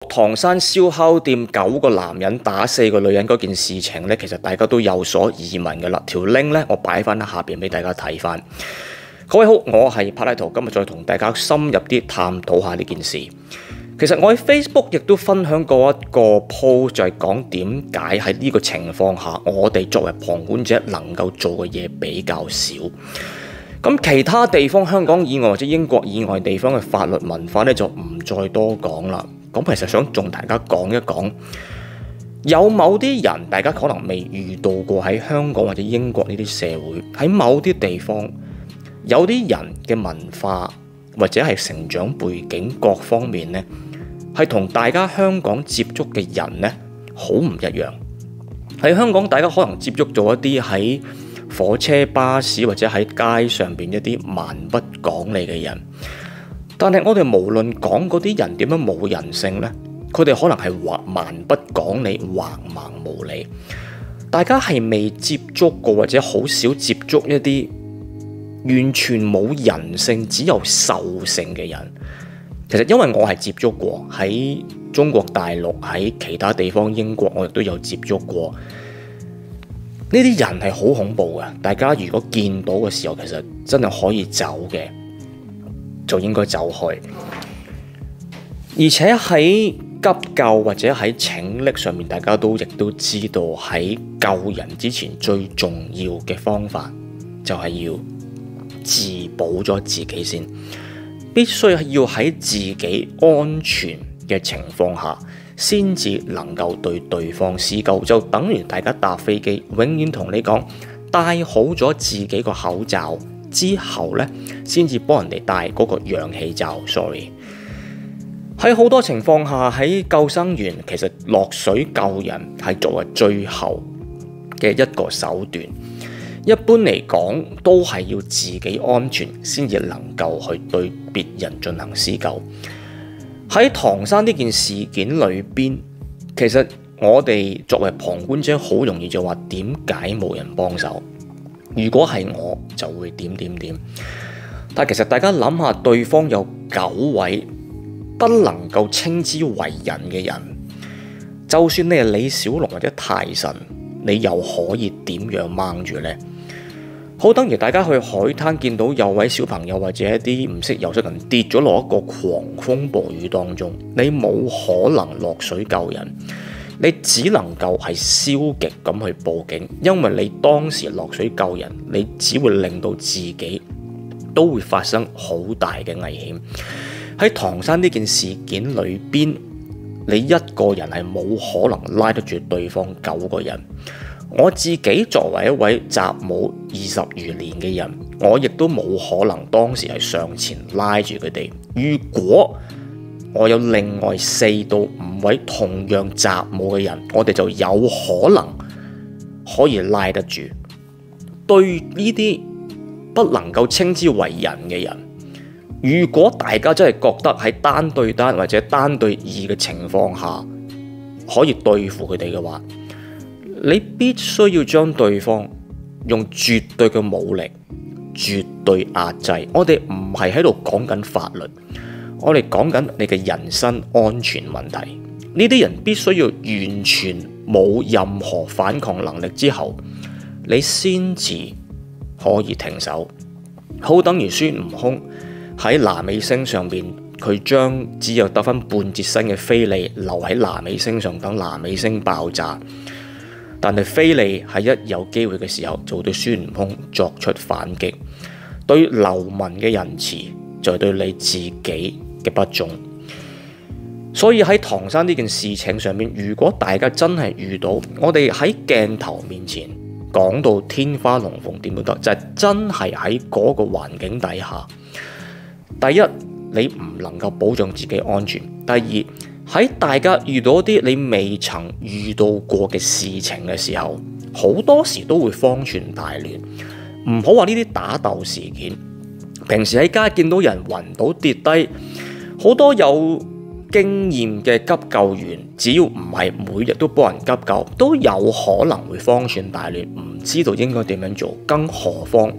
唐山燒烤店9個男人打4個女人嗰件事情呢，其實大家都有所耳聞嘅啦。條 link 呢，我擺翻喺下邊俾大家睇翻。各位好，我係柏拉圖，今日再同大家深入啲探討下呢件事。其實我喺 Facebook 亦都分享過一個 post，就係講點解喺呢個情況下，我哋作為旁觀者能夠做嘅嘢比較少。咁其他地方，香港以外或者英國以外地方嘅法律文化呢，就唔再多講啦。咁其實想同大家講一講，有某啲人大家可能未遇到過喺香港或者英國呢啲社會，喺某啲地方有啲人嘅文化或者係成長背景各方面呢，係同大家香港接觸嘅人呢好唔一樣。喺香港大家可能接觸咗一啲喺火車巴士或者喺街上邊一啲蠻不講理嘅人，但係我哋無論講嗰啲人點樣冇人性呢，佢哋可能係蠻不講理、橫蠻無理。大家係未接觸過或者好少接觸一啲完全冇人性、只有獸性嘅人。其實因為我係接觸過，喺中國大陸、喺其他地方、英國我亦都有接觸過。呢啲人係好恐怖嘅，大家如果見到嘅時候，其實真係可以走嘅，就應該走開。而且喺急救或者喺拯溺上面，大家亦都知道喺救人之前最重要嘅方法就係要自保咗自己先，必須要喺自己安全嘅情況下，先至能夠對對方施救。就等於大家搭飛機，永遠同你講戴好咗自己個口罩之後呢，先至幫人哋戴嗰個氧氣罩。Sorry， 喺好多情況下，喺救生員其實落水救人係作為最後嘅一個手段。一般嚟講，都係要自己安全先至能夠去對別人進行施救。喺唐山呢件事件裏邊，其實我哋作為旁觀者好容易就話點解冇人幫手？如果係我就會點。但其實大家諗下，對方有9位不能夠稱之為人嘅人，就算你係李小龍或者泰神，你又可以點樣掹住呢？好等於大家去海灘見到有位小朋友或者一啲唔識游水人跌咗落一個狂風暴雨當中，你冇可能落水救人，你只能夠係消極咁去報警，因為你當時落水救人，你只會令到自己都會發生好大嘅危險。喺唐山呢件事件裏邊，你一個人係冇可能拉得住對方9個人。我自己作為一位習武20餘年嘅人，我亦都冇可能當時係上前拉住佢哋。如果我有另外4到5位同樣習武嘅人，我哋就有可能可以拉得住。對呢啲不能夠稱之為人嘅人，如果大家真係覺得喺單對單或者單對2嘅情況下可以對付佢哋嘅話，你必須要將對方用絕對嘅武力、絕對壓制。我哋唔係喺度講緊法律，我哋講緊你嘅人身安全問題。呢啲人必須要完全冇任何反抗能力之後，你先至可以停手。好等於孫悟空喺拿美星上邊，佢將只有得返半截身嘅菲利留喺拿美星上，等拿美星爆炸。但係菲利喺一有機會嘅時候，就對孫悟空作出反擊。對流民嘅仁慈，就係對你自己嘅不忠。所以喺唐山呢件事情上面，如果大家真係遇到，我哋喺鏡頭面前講到天花龍鳳點都得，就係真係喺嗰個環境底下，第一，你唔能夠保障自己安全；第二，喺大家遇到啲你未曾遇到過嘅事情嘅時候，好多時都會方寸大亂。唔好話呢啲打鬥事件，平時喺街見到人暈倒跌低，好多有經驗嘅急救員，只要唔係每日都幫人急救，都有可能會方寸大亂，唔知道應該點樣做。更何況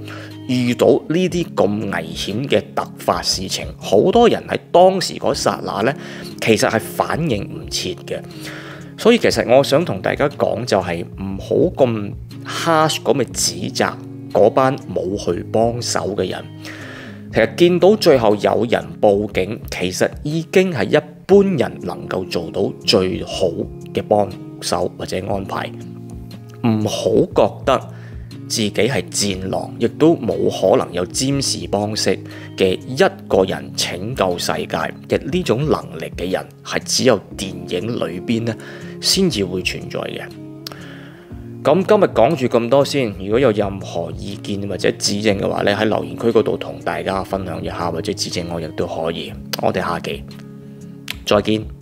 遇到呢啲咁危險嘅突發事情，好多人喺當時嗰剎那呢，其實係反應唔切嘅。所以其實我想同大家講就係唔好咁 harsh 咁去指責嗰班冇去幫手嘅人。其實見到最後有人報警，其實已經係一般人能夠做到最好嘅幫手或者安排。唔好覺得自己係戰狼，亦都冇可能有占士邦式嘅一個人拯救世界嘅呢種能力嘅人，係只有電影裏邊咧先至會存在嘅。咁今日講住咁多先，如果有任何意見或者指正嘅話咧，喺留言區嗰度同大家分享一下，或者指正我亦都可以。我哋下期再見。